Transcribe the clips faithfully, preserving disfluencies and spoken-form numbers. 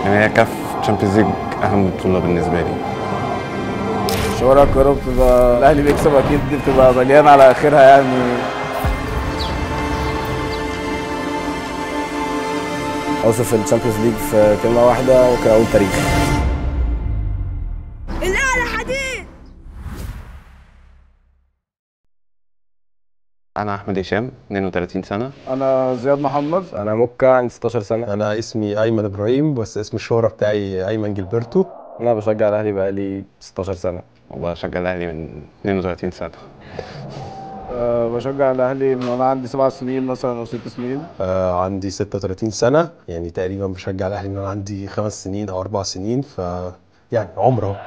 يعني هي كاف تشامبيونز ليج اهم بطوله بالنسبه لي. شوارع القاهره بتبقى الاهلي بيكسب اكيد، دي بتبقى مليانه على اخرها يعني. اوصف الشامبيونز ليج في كلمه واحده وكأول تاريخ. الاعلى حديد. انا احمد هشام اتنين وتلاتين سنه. انا زياد محمد. انا موكا عندي ستاشر سنه. انا اسمي ايمن ابراهيم بس اسم الشهرة بتاعي ايمن جilberto. انا بشجع الاهلي بقالي ستاشر سنه. وبشجع الاهلي من اتنين وتلاتين سنه. أه بشجع الاهلي من وانا عندي سبع سنين مثلا او ست سنين. آه عندي ستة وتلاتين سنة، يعني تقريبا بشجع الاهلي من وانا عندي خمس سنين او اربع سنين، ف يعني عمره.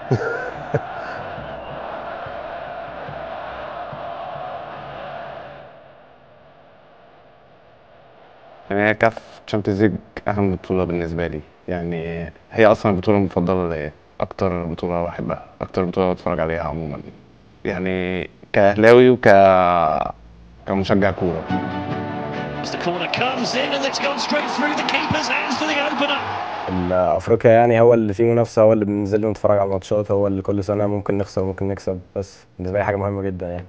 يعني هي كاف تشامبيونز ليج اهم بطوله بالنسبه لي، يعني هي اصلا البطوله المفضله ليا، اكتر بطوله بحبها، اكتر بطوله بتفرج عليها عموما، يعني كاهلاوي وك كمشجع كوره. افريقيا يعني هو اللي فيه منافسه، هو اللي بننزل له نتفرج على الماتشات، هو اللي كل سنه ممكن نخسر وممكن نكسب، بس بالنسبه لي حاجه مهمه جدا يعني.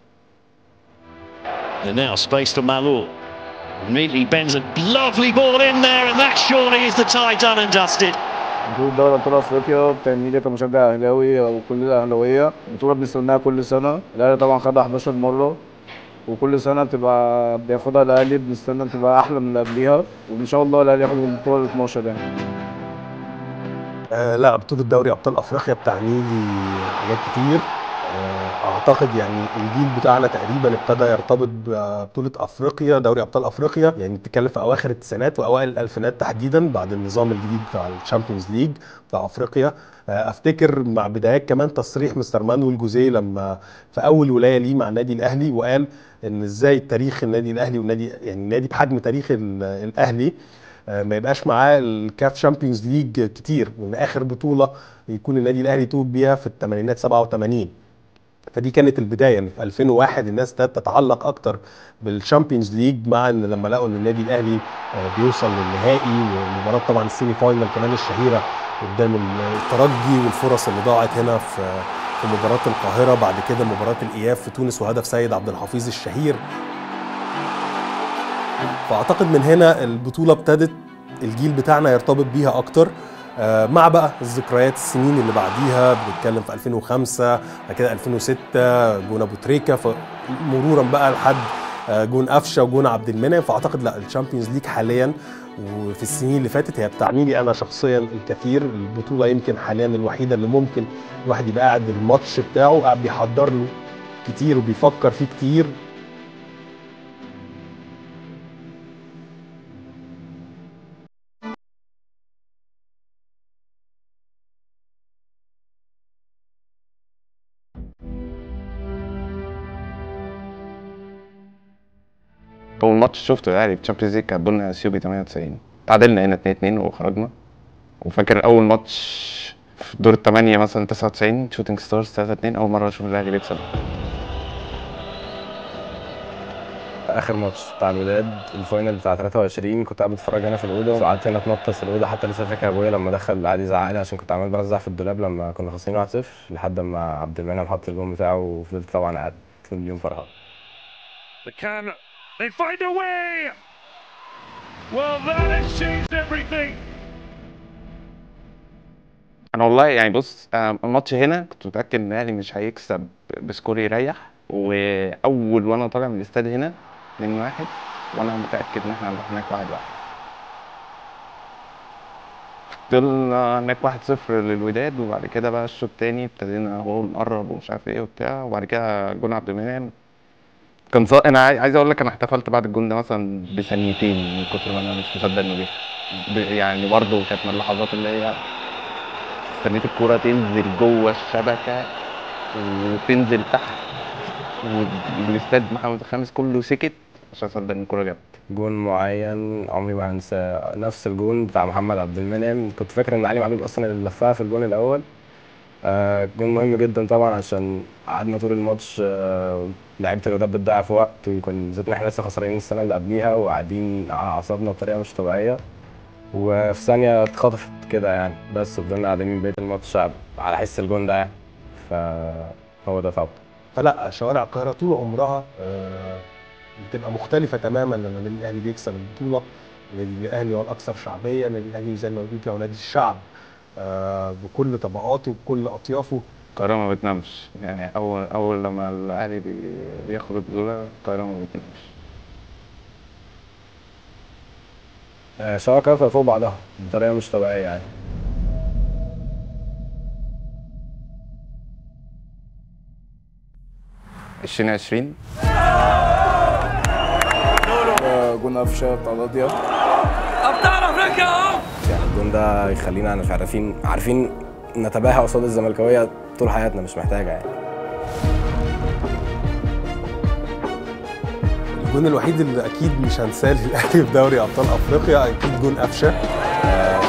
And now space to Malou. Immediately bends a lovely ball in there, and that surely is the tie done and dusted. بطولة دوري أبطال أفريقيا بتعني لي كمشجع أهلاوي أو كل الأهلاوية بطولة بنستناها كل سنة. الأهلي طبعا خدها حداشر مرة، وكل سنة بتبقى بياخدها الأهلي، بنستنى تبقى أحلى من اللي قبليها، وإن شاء الله الأهلي ياخد البطولة ال اتناشر يعني. آه لا، بطولة دوري ابطال افريقيا بتعني لي حاجات كتير. آه اعتقد يعني الجيل بتاعنا تقريبا ابتدى يرتبط ببطولة افريقيا، دوري ابطال افريقيا، يعني بتتكلم في اواخر التسعينات واوائل الالفينات تحديدا، بعد النظام الجديد بتاع الشامبيونز ليج بتاع افريقيا. آه افتكر مع بدايات كمان تصريح مستر مانويل جوزيه لما في اول ولايه ليه مع النادي الاهلي، وقال ان ازاي تاريخ النادي الاهلي والنادي يعني نادي بحجم تاريخ الاهلي ما يبقاش معاه الكاف شامبيونز ليج كتير، وان اخر بطوله يكون النادي الاهلي توج بيها في الثمانينات سبعة وتمانين. فدي كانت البدايه. في ألفين وواحد الناس ابتدت تتعلق اكتر بالشامبيونز ليج، مع ان لما لقوا ان النادي الاهلي بيوصل للنهائي، ومباراه طبعا السيمي فاينل كمان الشهيره قدام الترجي، والفرص اللي ضاعت هنا في في مباراه القاهره، بعد كده مباراه الاياب في تونس وهدف سيد عبد الحفيظ الشهير. فاعتقد من هنا البطوله ابتدت الجيل بتاعنا يرتبط بيها اكتر، مع بقى الذكريات السنين اللي بعديها، بنتكلم في ألفين وخمسة، بعد كده ألفين وستة جون ابو تريكه، مرورا بقى لحد جون قفشه وجون عبد المنعم. فاعتقد لا، الشامبيونز ليج حاليا وفي السنين اللي فاتت هي بتعني لي انا شخصيا الكثير. البطوله يمكن حاليا الوحيده اللي ممكن الواحد يبقى قاعد الماتش بتاعه قاعد بيحضر له كتير وبيفكر فيه كتير. اول ماتش شفته الاهلي في تشامبيونز ليج كان بولنا اثيوبي تمانية وتسعين، تعادلنا هنا اتنين اتنين وخرجنا. وفاكر اول ماتش في دور الثمانيه مثلا تسعة وتسعين شوتنج ستارز تلاتة اتنين، اول مره اشوف الاهلي بيكسب. اخر ماتش بتاع الوداد الفاينل بتاع تلاتة وعشرين كنت قاعد بتفرج هنا في الاوضه، وقعدت هنا اتنطط في الاوضه، حتى لسه فاكر ابويا لما دخل قعد يزعق لي عشان كنت عمال بوزع في الدولاب لما كنا خاسرين واحد صفر، لحد ما عبد المنعم حط الجون بتاعه، وفضلت طبعا قاعد طول اليوم فرحان. They find a way. Well, that has changed everything. انا والله يعني بص، الماتش هنا كنت متاكد ان الاهلي مش هيكسب بسكور يريح، واول وانا طالع من الاستاد هنا اتنين واحد، وانا متاكد ان احنا هنروح هناك واحد واحد. فضلنا هناك واحد صفر للوداد، وبعد كده بقى الشوط التاني ابتدينا هو نقرب ومش عارف ايه وبتاع، وبعد كده جون عبد المنعم كان صا... انا عايز اقول لك انا احتفلت بعد الجون ده مثلا بثانيتين من كتر ما انا مش مصدق انه جه. ب... يعني برضه كانت من اللحظات اللي هي استنيت الكوره تنزل جوه الشبكه وتنزل تحت، والاستاد محمد الخامس كله سكت عشان اصدق ان الكوره جت. جون معين عمري ما هنساه، نفس الجون بتاع محمد عبد المنعم، كنت فاكر ان علي معلول اصلا اللي لفها في الجون الاول. آه جون مهم جدا طبعا، عشان قعدنا طول الماتش آه لعيبه الوداد بتضيع في وقت، ويكون ذاتنا احنا لسه خسرانين السنه اللي قبليها وقاعدين على اعصابنا بطريقه مش طبيعيه، وفي ثانيه اتخطفت كده يعني، بس فضلنا قاعدين بقيه الماتش على حس الجون ده يعني، فهو ده فاول. فلا شوارع القاهره طول عمرها آه، بتبقى مختلفه تماما لما النادي الاهلي بيكسب البطوله. النادي الاهلي هو الاكثر شعبيه، النادي الاهلي زي ما بيقولوا كده نادي الشعب آه، بكل طبقاته بكل اطيافه. القاهرة ما بتنامش يعني، أول أول لما الأهلي بي- بياخد البطولة القاهرة ما بتنامش. آه، شوارع القاهره فوق بعضها بطريقه مش طبيعيه يعني. عشرين عشرين آه، جون قفشه بتاع القضيه. يعني الجون ده يخلينا مش عارفين عارفين نتباهى قصاد الزملكاويه طول حياتنا، مش محتاجه يعني. الجون الوحيد اللي اكيد مش هنساه للاهلي في دوري ابطال افريقيا اكيد جون قفشه. آه،